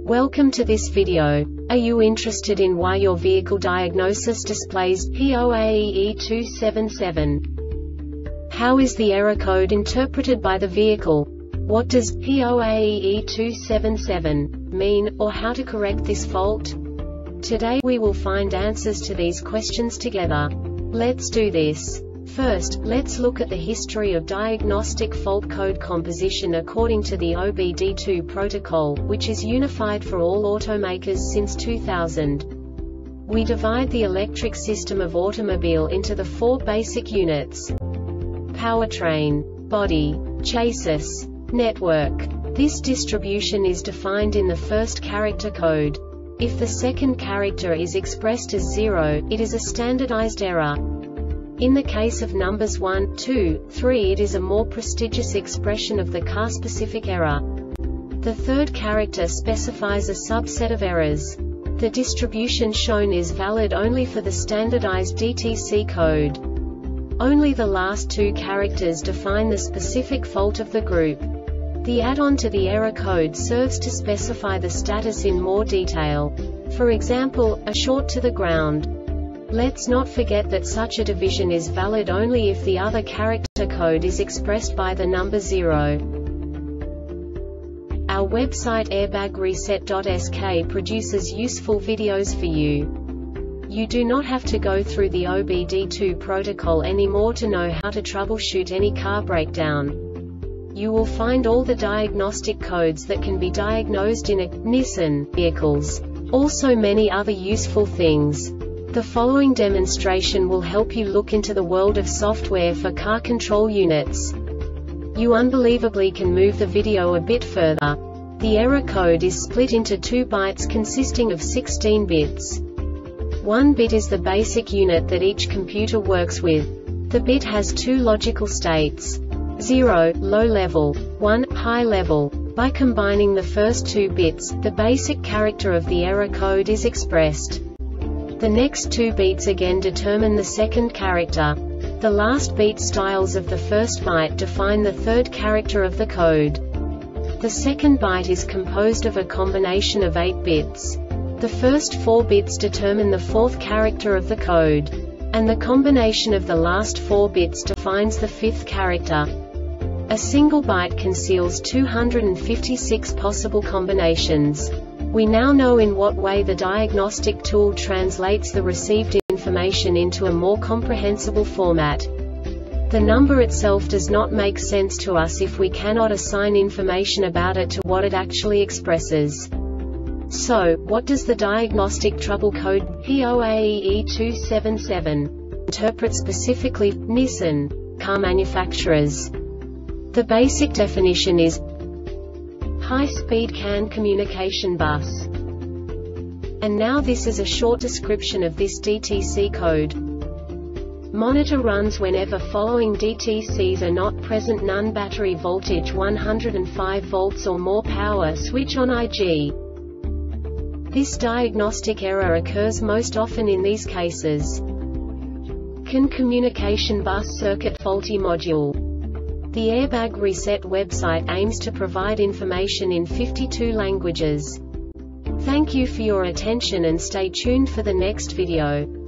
Welcome to this video. Are you interested in why your vehicle diagnosis displays P0AE277? How is the error code interpreted by the vehicle? What does P0AE277 mean, or how to correct this fault? Today we will find answers to these questions together. Let's do this. First, let's look at the history of diagnostic fault code composition according to the OBD2 protocol, which is unified for all automakers since 2000. We divide the electric system of automobile into the four basic units: powertrain, body, chassis, network. This distribution is defined in the first character code. If the second character is expressed as 0, it is a standardized error. In the case of numbers 1, 2, 3, it is a more prestigious expression of the car-specific error. The third character specifies a subset of errors. The distribution shown is valid only for the standardized DTC code. Only the last two characters define the specific fault of the group. The add-on to the error code serves to specify the status in more detail. For example, a short to the ground. Let's not forget that such a division is valid only if the other character code is expressed by the number 0. Our website airbagreset.sk produces useful videos for you. You do not have to go through the OBD2 protocol anymore to know how to troubleshoot any car breakdown. You will find all the diagnostic codes that can be diagnosed in a Nissan vehicles. Also many other useful things. The following demonstration will help you look into the world of software for car control units. You unbelievably can move the video a bit further. The error code is split into 2 bytes consisting of 16 bits. 1 bit is the basic unit that each computer works with. The bit has 2 logical states: 0, low level, 1, high level. By combining the first 2 bits, the basic character of the error code is expressed. The next 2 beats again determine the second character. The last beat styles of the first byte define the third character of the code. The second byte is composed of a combination of 8 bits. The first 4 bits determine the fourth character of the code. And the combination of the last 4 bits defines the fifth character. A single byte conceals 256 possible combinations. We now know in what way the diagnostic tool translates the received information into a more comprehensible format. The number itself does not make sense to us if we cannot assign information about it to what it actually expresses. So, what does the diagnostic trouble code P0AE277 interpret specifically for Nissan car manufacturers? The basic definition is high-speed CAN communication bus. And now this is a short description of this DTC code. Monitor runs whenever following DTCs are not present: none, battery voltage 105 volts or more, power switch on IG. This diagnostic error occurs most often in these cases: CAN communication bus circuit faulty module. The Airbag Reset website aims to provide information in 52 languages. Thank you for your attention and stay tuned for the next video.